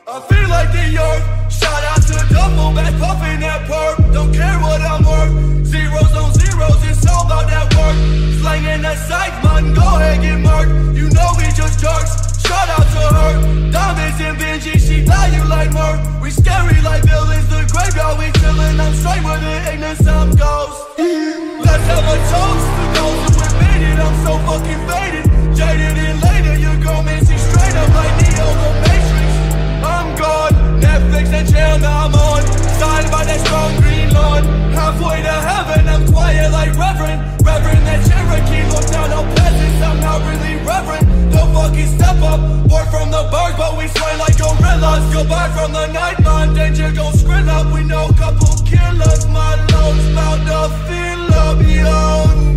I feel like the earth. Shout out to Duffel, back puffing that perp. Don't care what I'm worth. Zeros on zeros, it's all about that work. Slanging that psych, man, go ahead, get murked. You know we just jerks. Shout out to her. Diamonds and Benji, she value like murk. We scary like villains, the graveyard we chillin'. I'm straight with the ignorance, I'm ghost. Let's have a toast to those who have made it. I'm so fucking faded, jaded, and later your girl man, she straight up like Neo the Matrix. I'm gone, Netflix and chill, now I'm on. Signed by that strong green lawn. Halfway to heaven, I'm quiet like Reverend. Reverend that Cherokee, look down on peasants, I'm not really reverend. Don't fucking step up, born from the bird, but we sway like gorillas. Goodbye from the nightline, danger gon' skrill up. We know couple killers, my lungs bout to fill up, yo.